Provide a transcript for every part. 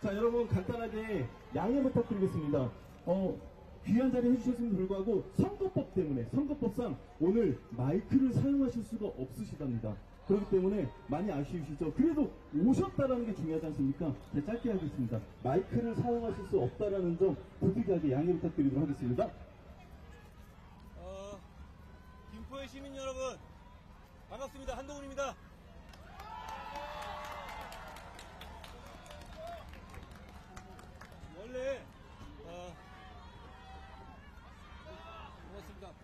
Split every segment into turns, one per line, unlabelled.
자, 여러분 간단하게 양해 부탁드리겠습니다. 귀한 자리 해주셨음에도 불구하고 선거법 때문에, 선거법상 오늘 마이크를 사용하실 수가 없으시답니다. 그렇기 때문에 많이 아쉬우시죠? 그래도 오셨다라는 게 중요하지 않습니까? 제가 짧게 하겠습니다. 마이크를 사용하실 수 없다라는 점 부득이하게 양해 부탁드리도록 하겠습니다.
김포의 시민 여러분, 반갑습니다. 한동훈입니다. 원래 고맙습니다.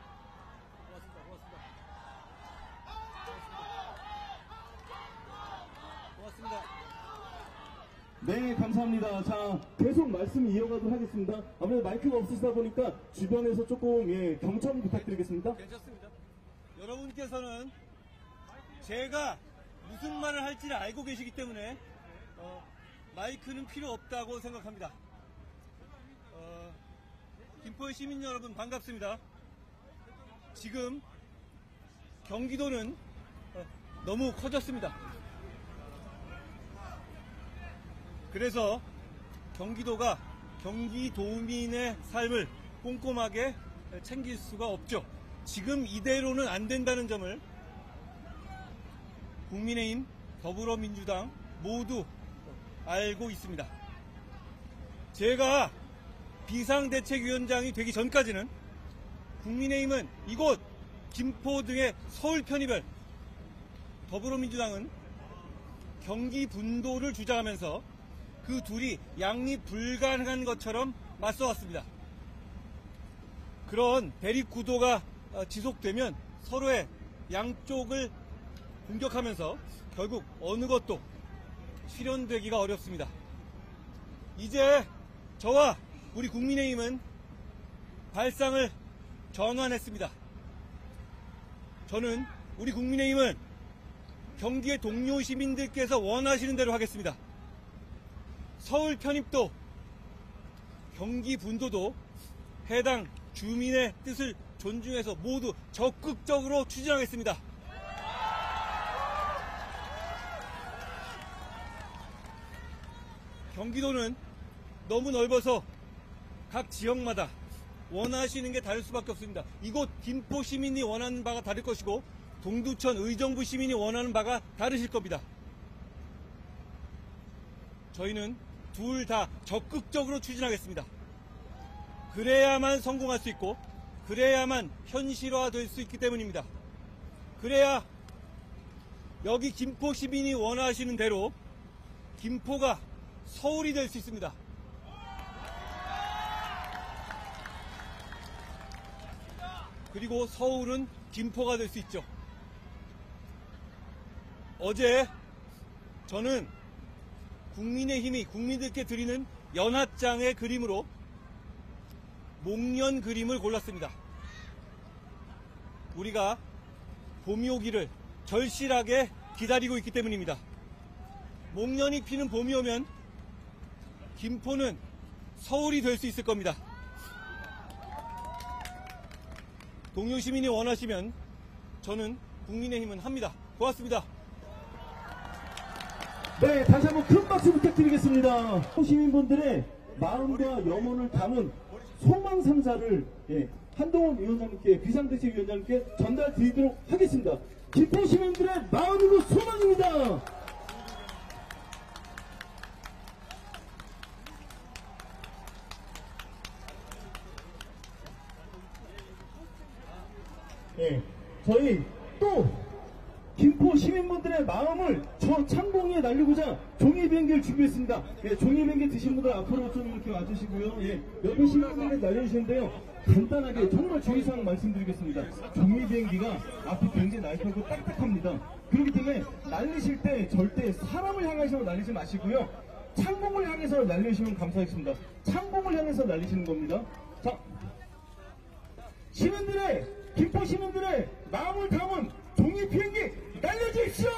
네, 감사합니다. 자, 계속 말씀 이어가도록 하겠습니다. 아무래도 마이크가 없으시다 보니까 주변에서 조금 경청 부탁드리겠습니다.
괜찮습니다. 여러분께서는 제가 무슨 말을 할지를 알고 계시기 때문에 마이크는 필요 없다고 생각합니다. 김포의 시민 여러분 반갑습니다. 지금 경기도는 너무 커졌습니다. 그래서 경기도가 경기도민의 삶을 꼼꼼하게 챙길 수가 없죠. 지금 이대로는 안 된다는 점을 국민의힘, 더불어민주당 모두 알고 있습니다. 제가 비상대책위원장이 되기 전까지는 국민의힘은 이곳 김포 등의 서울 편입을, 더불어민주당은 경기 분도를 주장하면서 그 둘이 양립 불가능한 것처럼 맞서왔습니다. 그런 대립 구도가 지속되면 서로의 양쪽을 공격하면서 결국 어느 것도 실현되기가 어렵습니다. 이제 저와 우리 국민의힘은 발상을 전환했습니다. 저는 우리 국민의힘은 경기의 동료 시민들께서 원하시는 대로 하겠습니다. 서울 편입도, 경기 분도도 해당 주민의 뜻을 존중해서 모두 적극적으로 추진하겠습니다. 경기도는 너무 넓어서 각 지역마다 원하시는 게 다를 수밖에 없습니다. 이곳 김포 시민이 원하는 바가 다를 것이고 동두천 의정부 시민이 원하는 바가 다르실 겁니다. 저희는 둘 다 적극적으로 추진하겠습니다. 그래야만 성공할 수 있고 그래야만 현실화될 수 있기 때문입니다. 그래야 여기 김포 시민이 원하시는 대로 김포가 서울이 될 수 있습니다. 그리고 서울은 김포가 될 수 있죠. 어제 저는 국민의힘이 국민들께 드리는 연합장의 그림으로 목련 그림을 골랐습니다. 우리가 봄이 오기를 절실하게 기다리고 있기 때문입니다. 목련이 피는 봄이 오면 김포는 서울이 될 수 있을 겁니다. 동료 시민이 원하시면 저는 국민의힘은 합니다. 고맙습니다.
네, 다시 한번 큰 박수 부탁드리겠습니다. 시민분들의 마음과 염원을 담은 소망상자를 한동훈 위원장님께, 비상대책위원장님께 전달 드리도록 하겠습니다. 김포 시민들의 마음이고 소망입니다. 저희 또 김포 시민분들의 마음을 저 창봉에 날리고자 종이 비행기를 준비했습니다. 종이 비행기 드신 분들 앞으로 좀 이렇게 와주시고요. 옆에 시민분들이 날려주시는데요. 간단하게 정말 주의사항 말씀드리겠습니다. 종이 비행기가 앞이 굉장히 날카롭고 딱딱합니다. 그렇기 때문에 날리실 때 절대 사람을 향해서 날리지 마시고요. 창봉을 향해서 날리시면 감사하겠습니다. 창봉을 향해서 날리시는 겁니다. 자, 김포 시민들의 마음을 담은 종이 비행기 날려주십시오!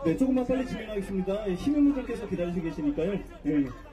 네, 조금만 빨리 진행하겠습니다. 예, 시민분들께서 기다리시고 계시니까요. 예.